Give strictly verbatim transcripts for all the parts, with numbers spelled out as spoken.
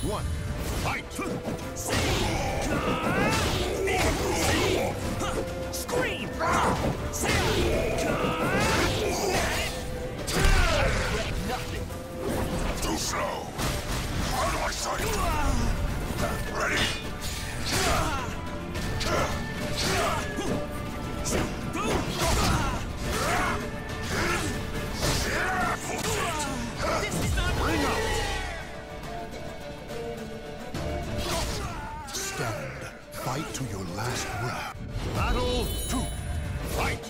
one, fight! Scream! Nothing. Too slow. Out of my sight. Ready? This is not bring up. Stand. Fight to your last breath. Battle two. Fight!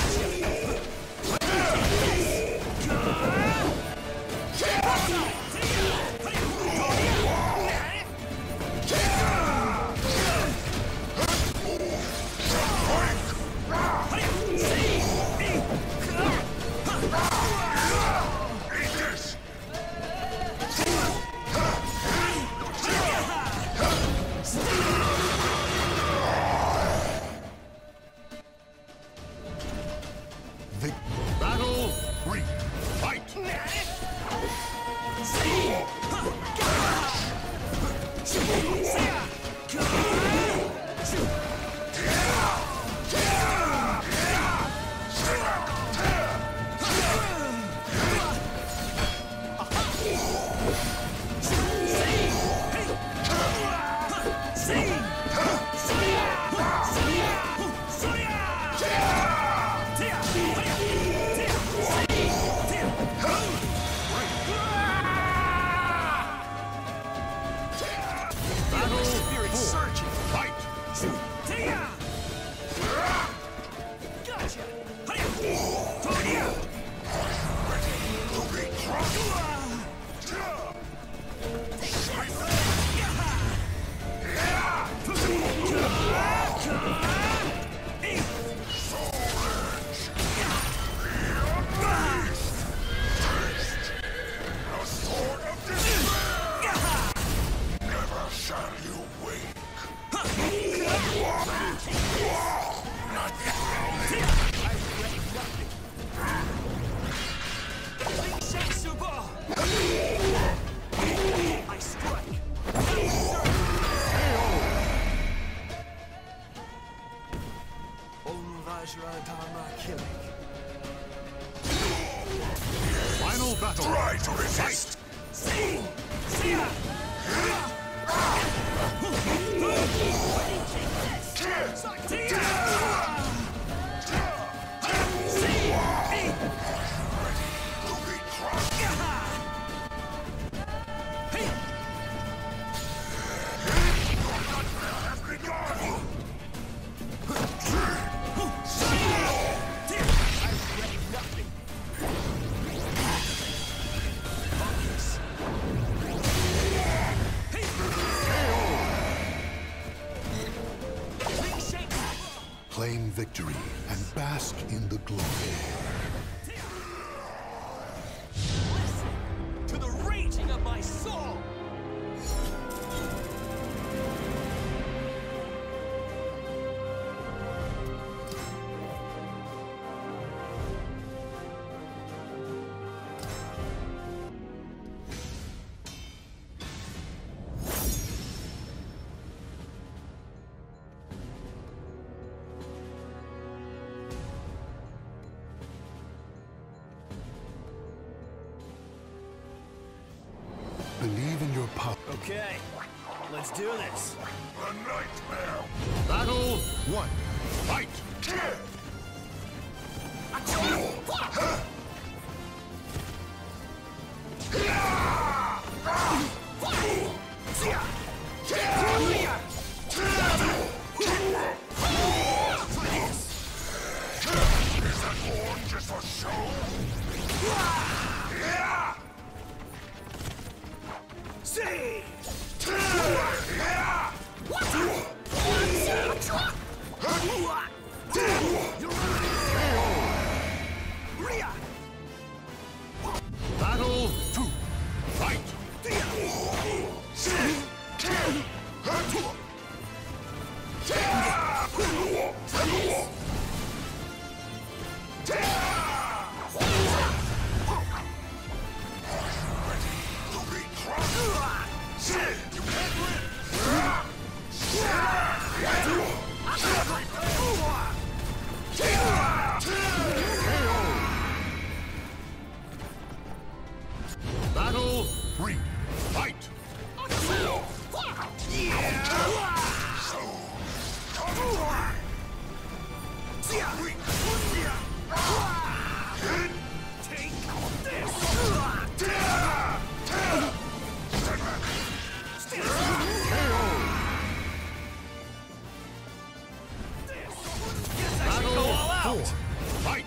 Battle three. Fight! Final battle. Try to resist. See! See ya! Claim victory and bask in the glory. Listen to the raging of my soul! Believe in your power. Okay, let's do this. A nightmare. Battle one. Fight! Is that horn just for show? See! Battle two. Fight! To be crushed. three, fight! Four, fight!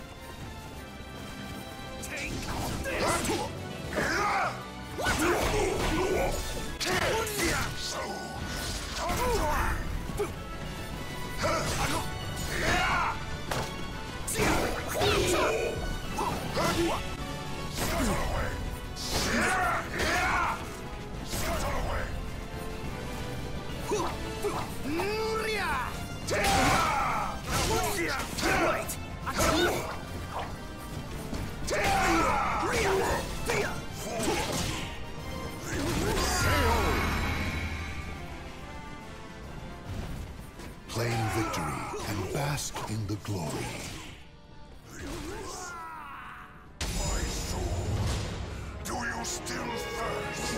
Claim victory and bask in the glory. My soul, do you still thirst?